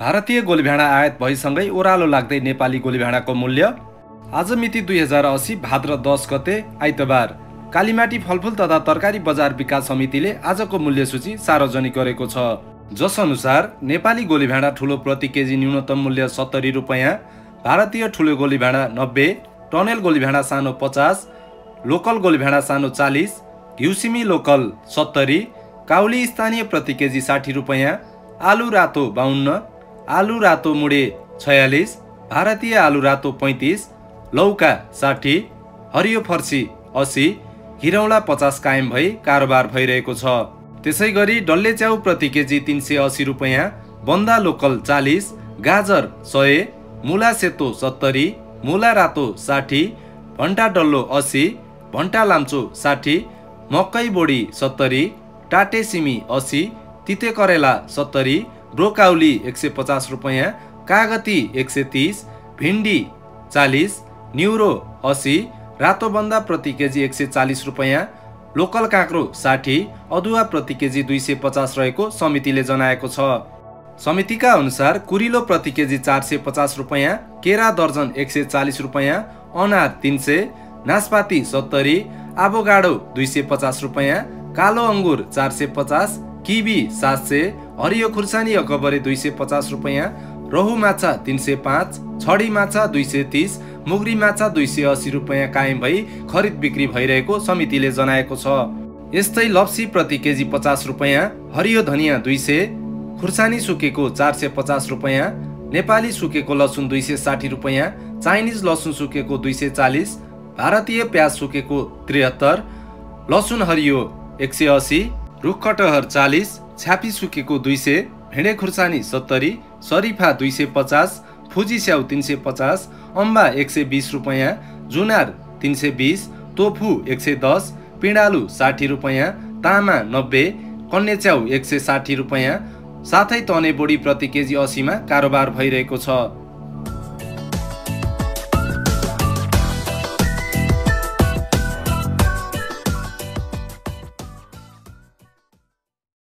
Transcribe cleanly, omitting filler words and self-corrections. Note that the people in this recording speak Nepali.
भारतीय गोलीभाँडा आयात भएसँगै ओह्रालो लाग्दै नेपाली गोलीभाँडाको मूल्य। आज मिति 2080 भाद्र 10 गते आइतबार कालीमाटी फलफुल तथा तरकारी बजार विकास समितिले आजको मूल्य सूची सार्वजनिक गरेको छ। जस अनुसार नेपाली गोलीभाँडा ठुलो प्रति केजी न्यूनतम मूल्य 70 रुपैयाँ, भारतीय ठुलो गोलीभाँडा 90, टनेल गोलीभाँडा सानो 50, लोकल गोलीभाँडा सानो 40, घिउसिमी लोकल 70, काउली स्थानीय प्रति केजी 60 रुपैयाँ, आलु रातो 52, आलु रातो मुडे 46, भारतीय आलु रातो 35, लौका 60, हरियो फर्सी 80, हिरौँला 50 कायम भई कारोबार भइरहेको छ। त्यसैगरी डल्ले च्याउ प्रति केजी 380 रुपैयाँ, बन्दा लोकल 40, गाजर 100, मुला सेतो 70, मुला रातो 60, भन्टा डल्लो 80, भन्टा लाम्चो 60, मकै बोडी 70, टाटे सिमी 80, तिते करेला 70, ब्रोकाउली 150 रुपैयाँ, कागती 130, भिन्डी 40, न्युरो 80, रातो बन्दा प्रति केजी 140 रुपैयाँ, लोकल काँक्रो 60, अदुवा प्रति केजी 250 रहेको समितिले जनाएको छ। समितिका अनुसार कुरिलो प्रति केजी 450 रुपैयाँ, केरा दर्जन 140 रुपैयाँ, अनार 300, नास्पाती 70, आभोगाडो 250 रुपैयाँ, कालो अङ्गुर 450, किवी 700, हरियो खुर्सानी अकबरे 250 रुपैयाँ, रहु माछा 305, छडी माछा 230, मुग्री माछा 280 रुपैयाँ कायम भई खरिद बिक्री भइरहेको समितिले जनाएको छ। यस्तै लप्सी प्रति केजी 50 रुपैयाँ, हरियो धनिया 200, खुर्सानी सुकेको 450 रुपैयाँ, नेपाली सुकेको लसुन 260 रुपैयाँ, चाइनिज लसुन सुकेको 240, भारतीय प्याज सुकेको 73, लसुन हरियो 180, रुखकटहर 40, छ्यापी सुकेको 200, भेडे खुर्सानी 70, सरिफा 250, फुजी स्याउ 350, अम्बा 120 रुपैयाँ, जुनार 320, तोफु 110, पिँडालु 60 रुपैयाँ, तामा 90, कन्या च्याउ 160 रुपैयाँ, साथै तने बोडी प्रति केजी 80 मा कारोबार भइरहेको छ।